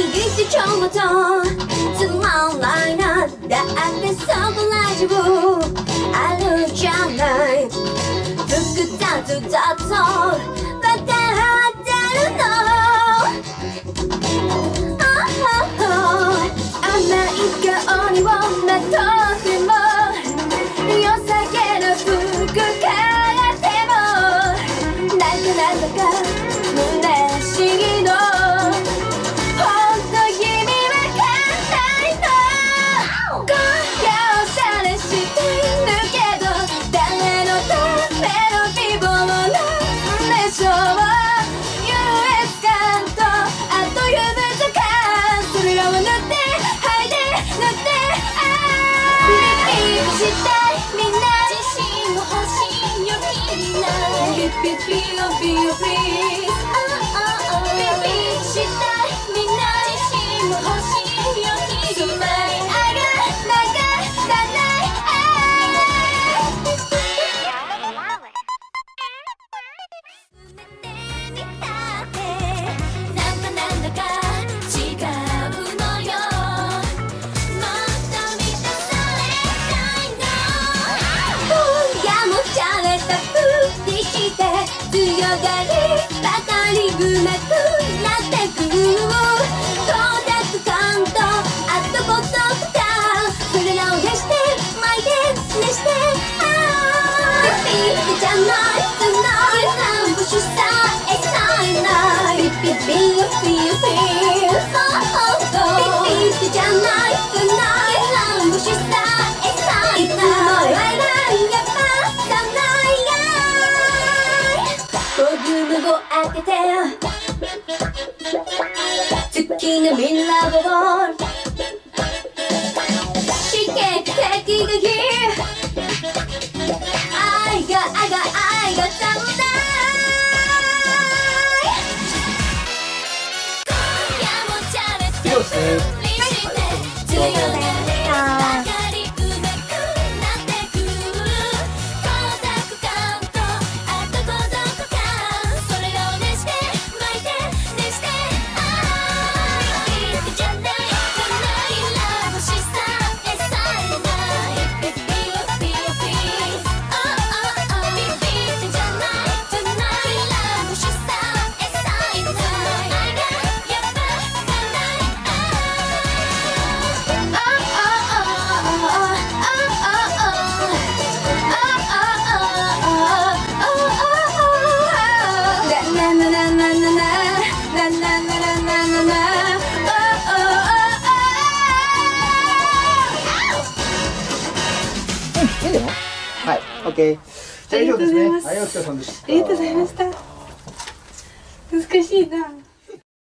ってちょうどつまんないな、だってそこラジオあるじゃない複雑だとわかってるの甘い香りをまとっても良さげな服変えてもなんだか嬉しいの本当意味わかんないの高揚されしてるけど誰のための希望なんでしょう US 感とあと指とかそれらを塗ってしたいみんな自信も欲しいよみんなピピピピピピしたいみんな自信も欲しいよみんな愛がなかったないなんだか違うのよ強がりばかりうまくなってく光沢感とあとことかそれらを出して巻いて熱してピピピじゃないつない散歩しさえさえないピピピピピピピじゃないつない散歩しさえさえないいつも愛がボリュームを当てて月の未来を刺激的が愛が足んない今夜もチャレンジして強がりばかりうまくなってく光沢感とあとことかそれらを熱して巻いて熱してピピじゃないラブしさえさえないピピピピピピじゃないラブしさえさえない愛がやっぱはい、OK。じゃあ以上ですね。はい、お疲れ様でした。 ありがとうございました。難しいな。